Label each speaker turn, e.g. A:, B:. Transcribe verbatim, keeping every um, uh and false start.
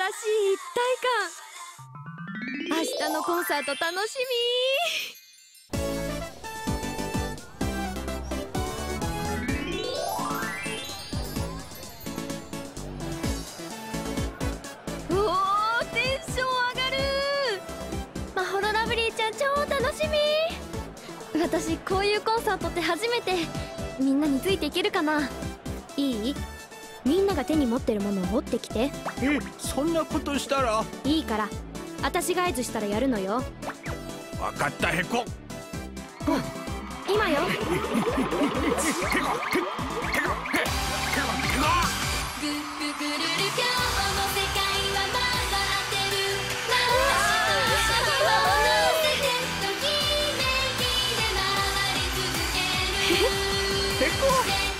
A: らしい一体感。明日のコンサート楽しみ。おー、テンション上がる。マホロラブリーちゃん超楽しみ。私こういうコンサートって初めて。みんなについていけるかな。いい？みんなが手に持ってるものを持ってきて。
B: え、そんなことしたら。
A: いいから、私が合図したらやるのよ。
B: わかった、へこ。
A: 今よ。
C: グッググルル今日の世界はまだ当てる。私の希望を乗せてときめきで回り続ける。
B: へこ。